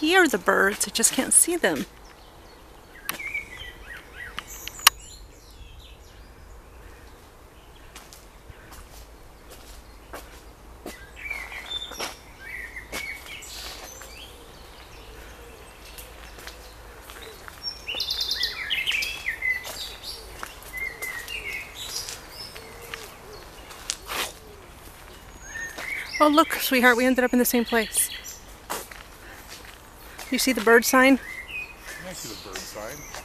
hear the birds, I just can't see them. Oh look, sweetheart, we ended up in the same place. You see the bird sign? I see the bird sign.